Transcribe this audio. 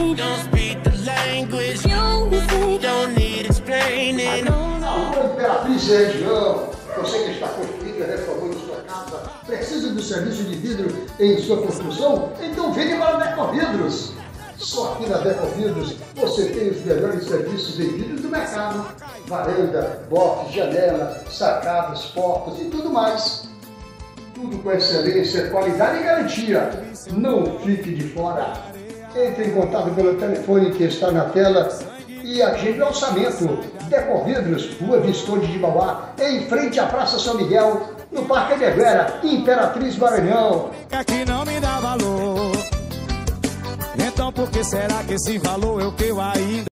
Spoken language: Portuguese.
Don't speak the language. Don't need explaining. A Imperatriz Região, você que está construindo e reformando sua casa, precisa do serviço de vidro em sua construção? Então venha para a Decovidros. Só aqui na Decovidros você tem os melhores serviços em vidro do mercado. Varanda, box, janela, sacadas, portas e tudo mais. Tudo com excelência, qualidade e garantia. Não fique de fora. Entre em contato pelo telefone que está na tela e agende o orçamento. Decovidros, Rua Visconde de Mauá, em frente à Praça São Miguel, no Parque Anhanguera, Imperatriz Maranhão. Que não me dá valor. Então por que será que esse valor é o que eu ainda